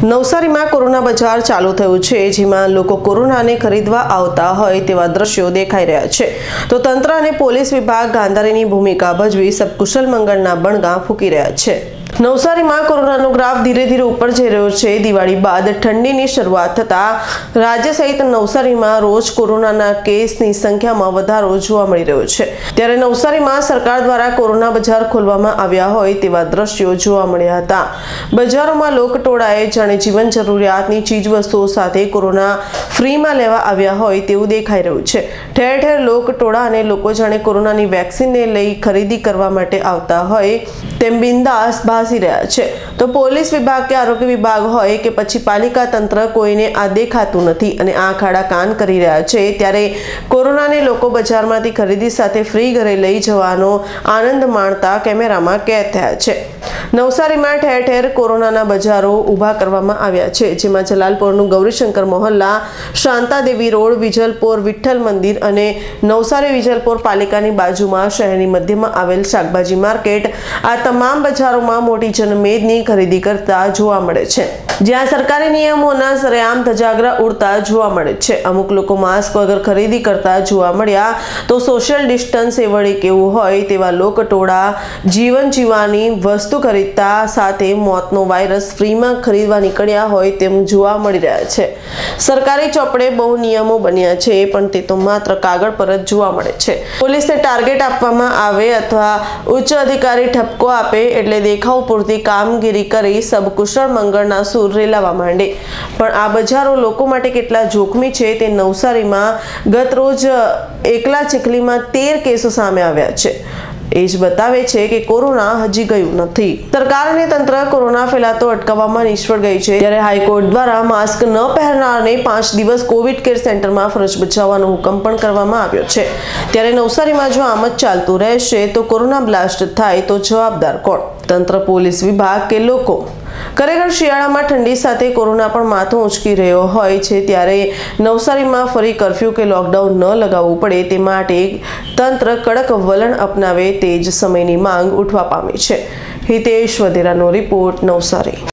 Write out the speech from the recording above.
નવસારીમાં કોરોના બજાર ચાલુ થયું છે, જેમાં લોકો કોરોનાને ખરીદવા આવતા હોય તેવા દ્રશ્યો દેખાઈ રહ્યા છે. તો તંત્ર અને પોલીસ વિભાગ ગાંધારીની ભૂમિકા ભજવી સબકુશલ મંગળના બણગા ફૂંકી રહ્યા છે. નવસારીમાં કોરોનાનો ગ્રાફ ધીરે ધીરે ઉપર જઈ રહ્યો છે. દિવાળી બાદ ઠંડીની શરૂઆત થતા રાજ્ય સહિત નવસારીમાં રોજ કોરોનાના કેસની સંખ્યામાં વધારો જોવા મળી રહ્યો છે. ત્યારે નવસારીમાં સરકાર દ્વારા કોરોના બજાર ખોલવામાં આવ્યા હોય તેવા દ્રશ્યો જોવા મળ્યા હતા. બજારોમાં લોકટોળાએ જાણે જીવન જરૂરિયાતની ચીજવસ્તુઓ સાથે કોરોના ફ્રીમાં લેવા આવ્યા હોય તેવું દેખાઈ રહ્યું છે. ઠેર ઠેર લોકટોળા અને લોકો જાણે કોરોનાની વેક્સિનને લઈ ખરીદી કરવા માટે આવતા હોય તેમ બિંદાસ ભાસી રહ્યા છે. તો પોલીસ વિભાગ કે આરોગ્ય વિભાગ હોય કે પછી પાલિકા તંત્ર, કોઈને આ દેખાતું નથી અને આંખ આડા કાન કરી રહ્યા છે. ત્યારે કોરોનાને લોકો બજારમાંથી ખરીદી સાથે ફ્રી ઘરે લઈ જવાનો આનંદ માણતા કેમેરામાં કેદ થયા છે. નવસારીમાં ઠેર ઠેર કોરોનાના બજારો ઊભા કરવામાં આવ્યા છે, જેમાં જલાલપોરનું ગૌરીશંકર મોહલ્લા, શાંતાદેવી રોડ, વિજલપોર વિઠ્ઠલ મંદિર અને નવસારી વિજલપોર પાલિકાની બાજુમાં શહેરની મધ્યમાં આવેલ શાકભાજી માર્કેટ, આ તમામ બજારોમાં મોટી જનમેદની ખરીદી કરતા જોવા મળે છે, જ્યાં સરકારી નિયમોના સરેઆમ ધજાગરા ઉડતા જોવા મળે છે. અમુક લોકો માસ્ક વગર ખરીદી કરતા જોવા મળ્યા, તો સોશિયલ ડિસ્ટન્સ એ વળી કેવું હોય તેવા લોકટોળા જીવન જીવવાની વસ્તુ ખરીદતા સાથે મોતનો વાયરસ ફ્રીમાં ખરીદવા નીકળ્યા હોય તેમ જોવા મળી રહ્યા છે. સરકારી ચોપડે બહુ નિયમો બન્યા છે, પણ તે તો માત્ર કાગળ પર જ જોવા મળે છે. પોલીસને ટાર્ગેટ આપવામાં આવે અથવા ઉચ્ચ અધિકારી ઠપકો આપે એટલે દેખાવ પૂરતી કામગીરી કરી સબકુશળ મંગળના સૂર રેલાવા માંડે. પણ આ બજારો લોકો માટે કેટલા જોખમી છે તે નવસારીમાં ગત રોજ એકલા ચીખલીમાં 13 કેસો સામે આવ્યા છે. એ જ બતાવે છે કે કોરોના હજી ગયું નથી. સરકાર અને તંત્ર કોરોના ફેલાતો અટકાવવામાં નિષ્ફળ ગઈ છે. ત્યારે હાઈકોર્ટ દ્વારા માસ્ક ન પહેરનારને 5 દિવસ કોવિડ કેર સેન્ટરમાં ફરજ બજાવવાનો હુકમ પણ કરવામાં આવ્યો છે. ત્યારે નવસારીમાં જો આમ જ ચાલતું રહેશે તો કોરોના બ્લાસ્ટ થાય તો જવાબદાર કોણ? તંત્ર, પોલીસ વિભાગ કે લોકો? ખરેખર શિયાળામાં ઠંડી સાથે કોરોના પણ માથું ઉંચકી રહ્યો હોય છે, ત્યારે નવસારીમાં ફરી કર્ફ્યુ કે લોકડાઉન ન લગાવવું પડે તે માટે તંત્ર કડક વલણ અપનાવે તે જ સમયની માંગ ઉઠવા પામી છે. હિતેશ વધેરાનો રિપોર્ટ, નવસારી.